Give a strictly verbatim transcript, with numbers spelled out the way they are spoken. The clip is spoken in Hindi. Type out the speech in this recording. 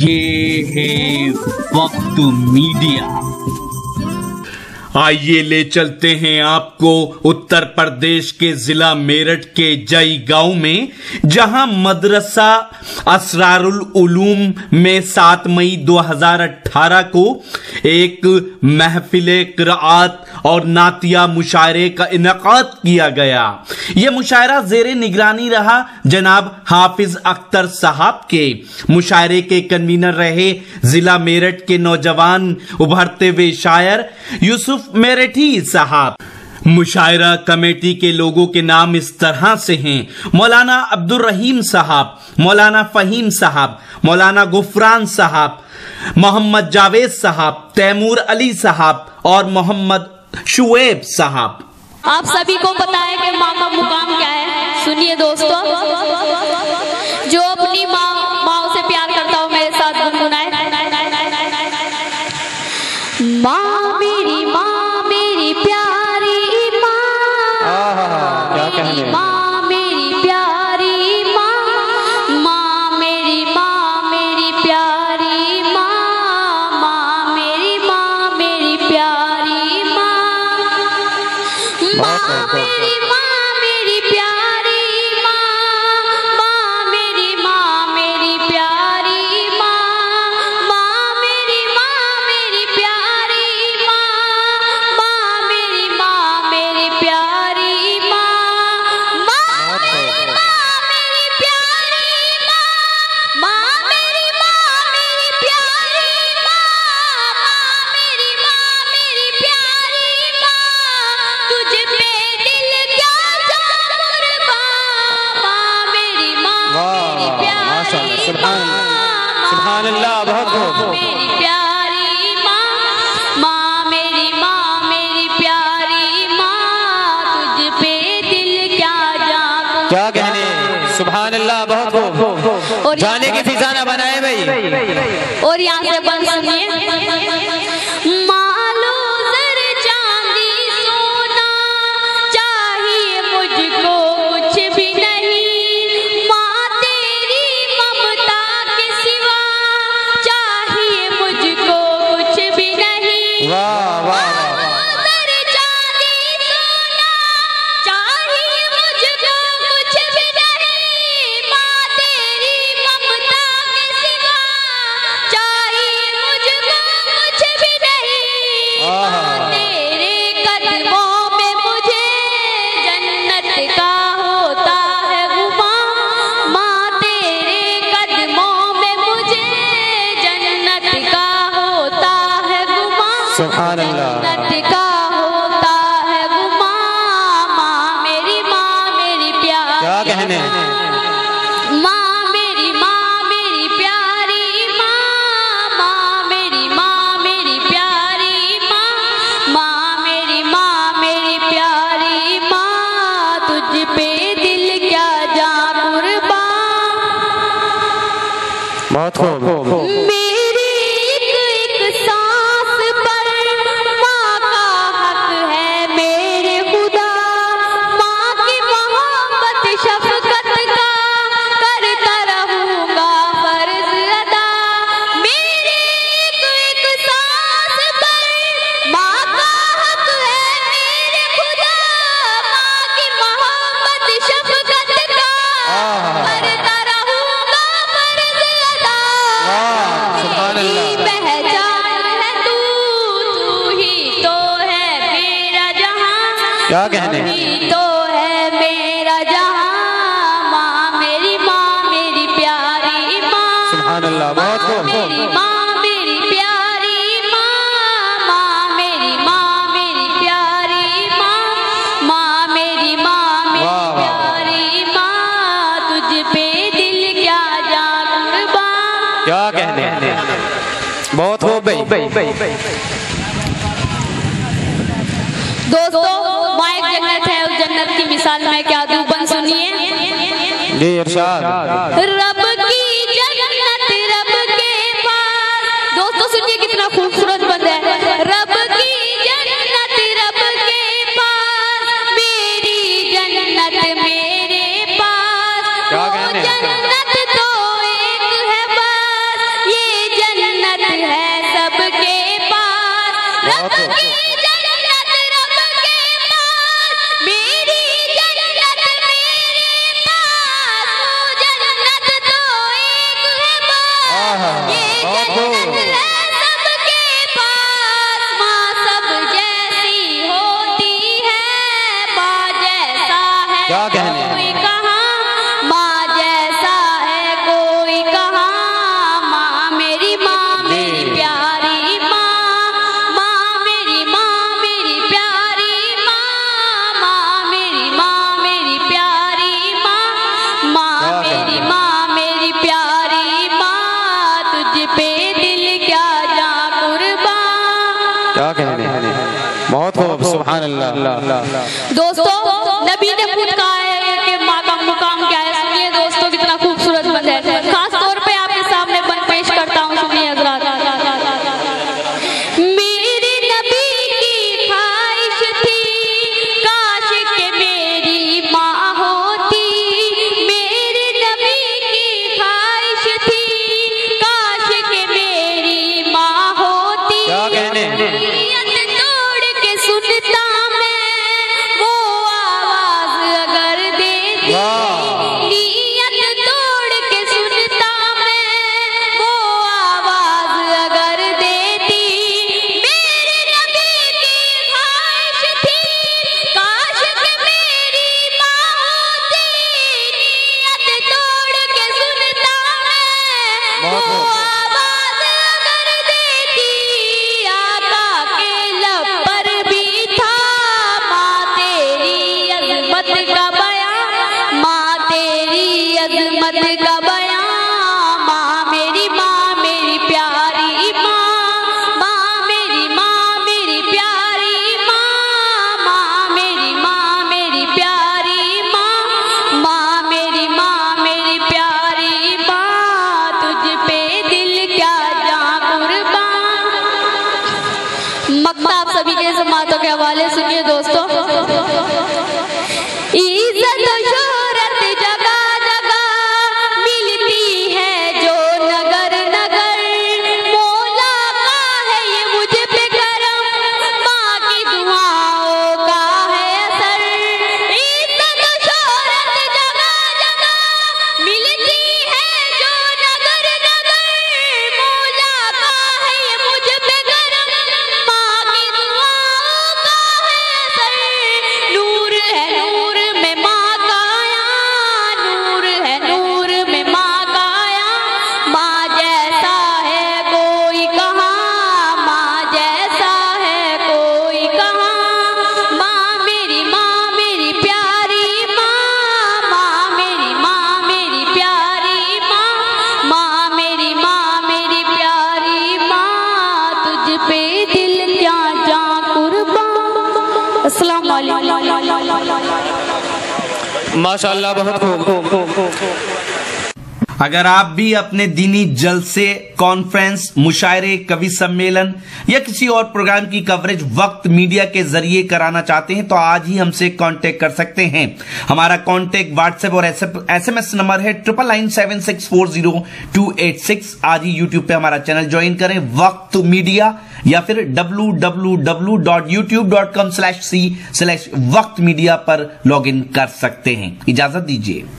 ये है वक्त मीडिया। आइए ले चलते हैं आपको उत्तर प्रदेश के जिला मेरठ के जई गांव में, जहां मदरसा असरारुल उलूम में सात मई दो हज़ार अठारह को एक महफिले क़िराअत और नातिया मुशायरे का इनेकाद किया गया। यह मुशायरा ज़ेरे निगरानी रहा जनाब हाफिज अख्तर साहब के। मुशायरे के कन्वीनर रहे जिला मेरठ के नौजवान उभरते हुए शायर यूसुफ मेरठी साहब। मुशायरा कमेटी के लोगों के नाम इस तरह से हैं: मौलाना अब्दुल रहीम साहब, मौलाना फहीम साहब, मौलाना गुफरान साहब, मोहम्मद जावेद साहब, तैमूर अली साहब और मोहम्मद शुएब साहब। आप सभी को पता है कि माँ का मुकाम क्या है। सुनिए दोस्तों, जो अपनी माँ माँ से प्यार करता हो मेरे साथ गुनगुनाए। माँ मेरी माँ मेरी प्यारी माँ, क्या कहने माँ मेरी प्यारी माँ, माँ मेरी माँ मेरी प्यारी माँ, माँ मेरी माँ मेरी प्यारी माँ, माँ मेरी माँ मेरी प्यारी माँ, माँ मेरी माँ मेरी प्यारी माँ, माँ मेरी माँ मेरी प्यारी माँ, माँ मेरी माँ मेरी प्यारी माँ, माँ मेरी माँ मेरी प्यारी माँ, माँ मेरी माँ मेरी प्यारी माँ, माँ मेरी माँ मेरी प्यारी माँ, तुझ पे दिल क्या जा कुर्बान, माँ मेरी माँ मेरी प्यारी सुभान अल्लाह, बहुत बहुत मेरी प्यारी माँ, माँ मेरी माँ मेरी प्यारी माँ, तुझ पे दिल क्या जा क्या कहने। सुभान अल्लाह, बहुत बहुत और जाने की फिजा ना बनाए भाई। और यहाँ से बंद सुनिए। मालो जर चांदी सोना चाहिए मुझको कुछ भी नहीं, माँ तेरी ममता के सिवा चाहिए मुझको कुछ भी नहीं। वाह वाह मालो जर चांदी सोना चाहिए मुझको कुछ भी नहीं, माँ तेरी ममता के सिवा चाहिए मुझको कुछ भी नहीं। माँ तेरे कदमों में मुझे जन्नत का होता है गुमान, माँ तेरे कदमों में मुझे जन्नत का होता है गुमान, सुभान अल्लाह। जन्नत का होता है गुमान, माँ मेरी माँ मेरी प्यारी क्या कहने। माँ मेरी माँ मेरी प्यारी माँ, माँ मेरी माँ मेरी प्यारी माँ, माँ मेरी माँ मेरी प्यारी माँ, तुझ पे दिल क्या जा कुर्बान। बहुत खूब। मेरी एक एक सांस पर माँ का हक है मेरे खुदा, माँ की मोहब्बत शफकत का करता रहूंगा फर्ज अदा। मेरी एक एक सांस पर माँ का हक है मेरे खुदा, माँ की मोहब्बत शफकत का करता रहूंगा फर्ज अदा। सुभान मेरी अल्लाह। पहचान है तू, तू ही तो है मेरा जहां, क्या कहने। तू ही तो है मेरा जहां, माँ मेरी माँ मेरी प्यारी माँ, सुभान अल्लाह, बहुत खूब। मेरी माँ मेरी प्यारी माँ, माँ मेरी माँ मेरी प्यारी माँ, माँ मेरी माँ मेरी वाह, वाह। प्यारी माँ, तुझ पे दिल क्या जा कुर्बान। क्या कहने। बहुत खूब भाई। दोस्तों, माँ एक जन्नत है, उस जन्नत की मिसाल मैं क्या दूं, बन सुनिए। जी इरशाद। रब की जन्नत रब के पास, दोस्तों सुनिए कितना खूबसूरत बंद है। रब की जन्नत रब के पास, मेरी जन्नत मेरे पास, क्या वो कहने। जन्नत तो एक है बस, ये ये जन्नत है सबके पास, माँ सब जैसी होती है, माँ जैसा है क्या कहने? कोई कहाँ, माँ जैसा है कोई कहाँ, माँ मेरी माँ मेरी प्यारी माँ, माँ मेरी माँ मेरी प्यारी माँ, माँ मेरी माँ मेरी प्यारी माँ, माँ मेरी माँ मेरी प्यारी माँ, तुझ पे दिल क्या जा कुर्बान। क्या कहने? बहुत खूब, सुभान अल्लाह। दोस्तों नबी ने खुद कहा है कि माँ का मुकाम क्या है। सुनिए दोस्तों कितना खूबसूरत बंद है, खास तौर पे आपके सामने बन पेश करता हूँ, सुनिए हज़रात। मेरे नबी की ख्वाहिश थी काश के मेरी माँ होती, मेरे नबी की ख्वाहिश थी काश के मेरी माँ होती। क्या कहने? नियत तोड़ के सुनता मैं वो आवाज अगर देती, नियत तोड़ के सुनता मैं वो आवाज अगर देती, मेरे नबी की ख्वाहिश थी काश के मेरी माँ होती, नियत तोड़ के सुनता मैं वो आवाज अगर देती, आका के लब पर भी था माँ तेरी अज़मत का बयां, माँ तेरी अज़मत का बयां, माँ मेरी माँ मेरी प्यारी माँ, माँ मेरी माँ मेरी प्यारी माँ, माँ मेरी माँ मेरी प्यारी माँ, माँ मेरी माँ मेरी प्यारी माँ, तुझ पे दिल क्या जा कुर्बान। मक्ता आप सभी के समातों के हवाले सुनिए दोस्तों। इज्जत शोहरत जगह जगह मिलती है जो नगर नगर, मौला का है ये मुझ पे करम, माँ की दुआओं का है असर। इज्जत शोहरत जगह जगह मिलती है जो नगर नगर, मौला का है ये मुझ पे करम, माँ की दुआओं का है असर। नूर है नूर में माँ का आया, नूर है नूर में माँ का आया, माँ जैसा है कोई कहाँ, माँ जैसा है कोई कहाँ, माँ मेरी माँ मेरी प्यारी माँ, माँ मेरी माँ मेरी प्यारी माँ, माँ मेरी माँ मेरी प्यारी माँ, तुझ पे दिल क्या जा कुर्बान। अस्सलाम वालेकुम। माशाअल्लाह, बहुत खूब। अगर आप भी अपने दीनी जलसे, कॉन्फ्रेंस, मुशायरे, कवि सम्मेलन या किसी और प्रोग्राम की कवरेज वक्त मीडिया के जरिए कराना चाहते हैं तो आज ही हमसे कांटेक्ट कर सकते हैं। हमारा कांटेक्ट व्हाट्सएप और एसएमएस नंबर है triple nine seven six four zero two eight six. आज ही यूट्यूब पे हमारा चैनल ज्वाइन करें वक्त मीडिया, या फिर W W W dot YouTube dot com slash C slash Waqt media पर लॉग इन कर सकते हैं। इजाजत दीजिए।